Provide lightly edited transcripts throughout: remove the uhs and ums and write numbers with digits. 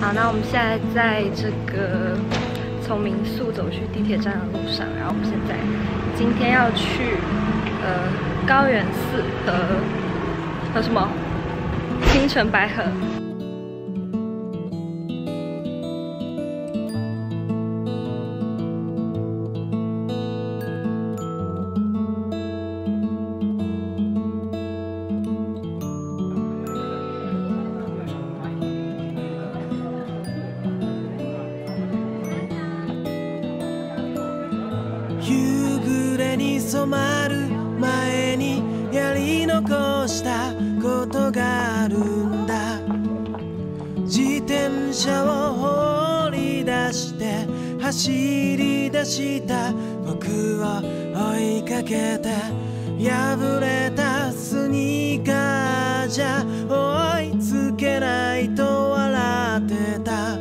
好，那我们现在在这个从民宿走去地铁站的路上，然后我们现在今天要去高原寺和什么青城白河。 夕暮れに染まる前にやり残したことがあるんだ。自転車を放り出して走り出した僕を追いかけて破れたスニーカーじゃ追いつけないと笑ってた。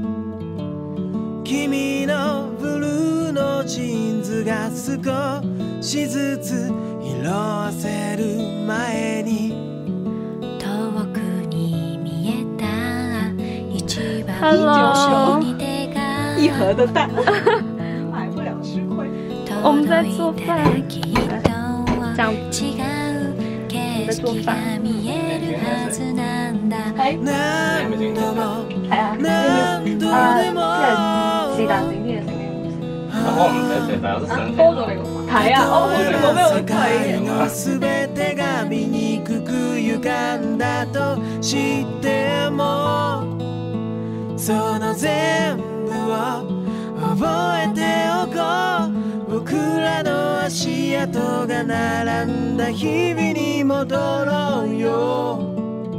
君のブルーのジーンズが少しずつ色あせる前に遠くに見えた一番後ろに手が一盒的蛋，买不了吃亏。 我们在做饭，这样在做饭。 何度も係啊， 何度でも是但整啲嘢食嘅。 我唔使食，但係我都想食。 多咗你個睇啊！我好似冇咩好世界睇。 のすべてが醜く歪んだと知ってもその全部を覚えておこう。僕らの足跡が並んだ日々に戻ろうよ。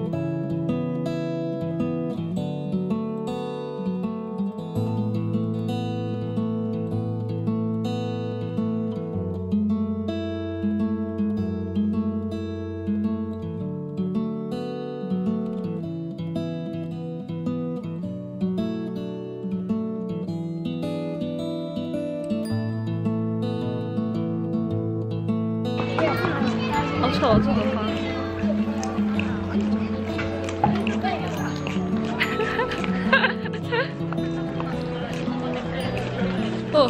好丑，这个花。哦。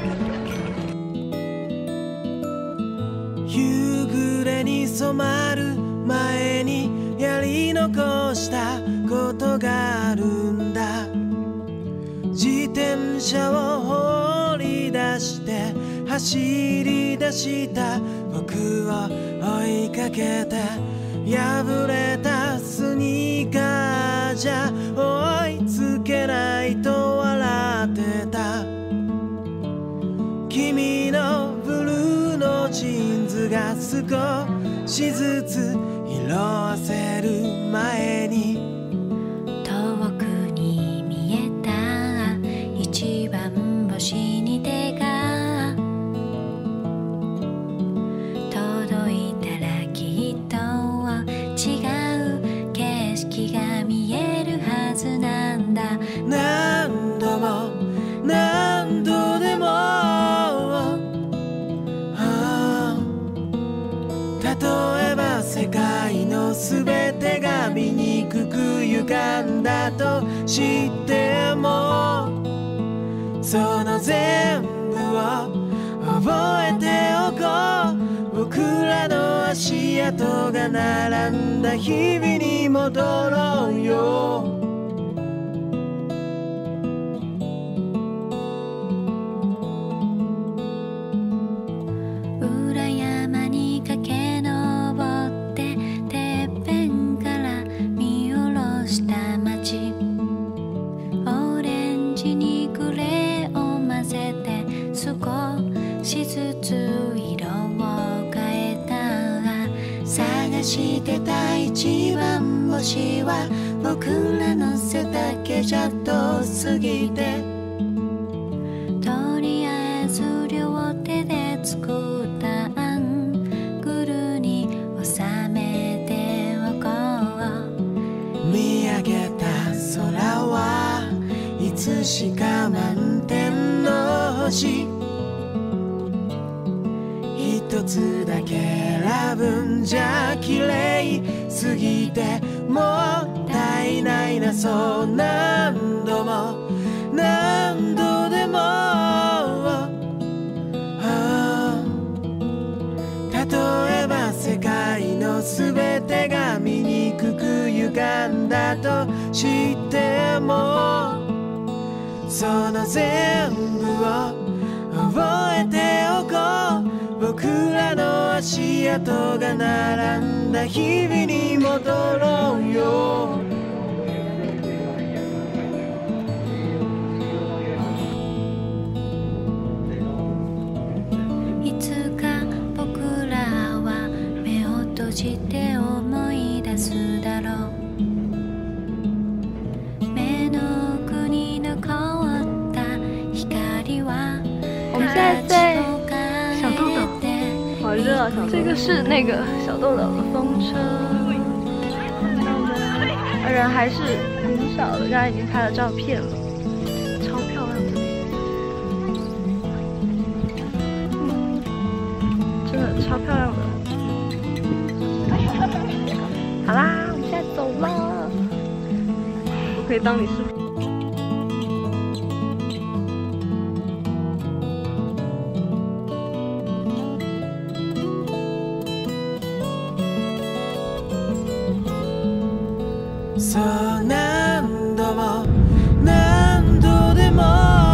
夕暮れに染まる前にやり残したことがあるんだ。自転車を放り出して走り出した僕を追いかけて破れたスニーカーじゃ追いつけないと笑ってた。君のブルーのジーンズが少しずつ色あせる前に遠くに見えた一番星に手が届いたらきっと違う景色が見えるはずなんだ。何度も何度でも例えば世界のすべてが醜く歪んだと知ってもその全部を覚えておこう。僕らの足跡が並んだ日々に戻ろうよ。裏山に駆け上っててっぺんから見下ろした街。オレンジにグレーを混ぜて少しずつ色を変えた。探してた一番星は僕らの背丈じゃ遠すぎてとりあえず両手で作ったアングルに収めておこう。見上げた空はいつしか満天の星一つだけ選ぶんじゃ綺麗すぎてもったいないな。そうなんも何度でも例えば世界のすべてが醜く歪んだと知ってもその全部を覚えておこう僕らの足跡が並んだ日々に戻ろうよいつか僕らは目を閉じて思い出すだろう目の奥に残った光は我们现在在小豆岛， 好热啊！小这个是那个小豆岛的风车，看到吗？人还是挺少的，刚才已经拍了照片了，超漂亮这里，真的超漂亮的。好啦，我们现在走了， 我可以当你视频。 そう何度も何度でも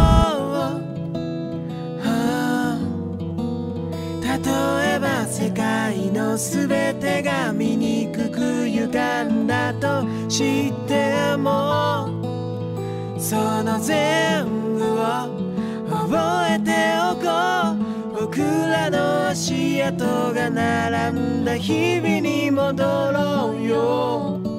例えば世界のすべてが醜く歪んだと知ってもその全部を覚えておこう僕らの足跡が並んだ日々に戻ろうよ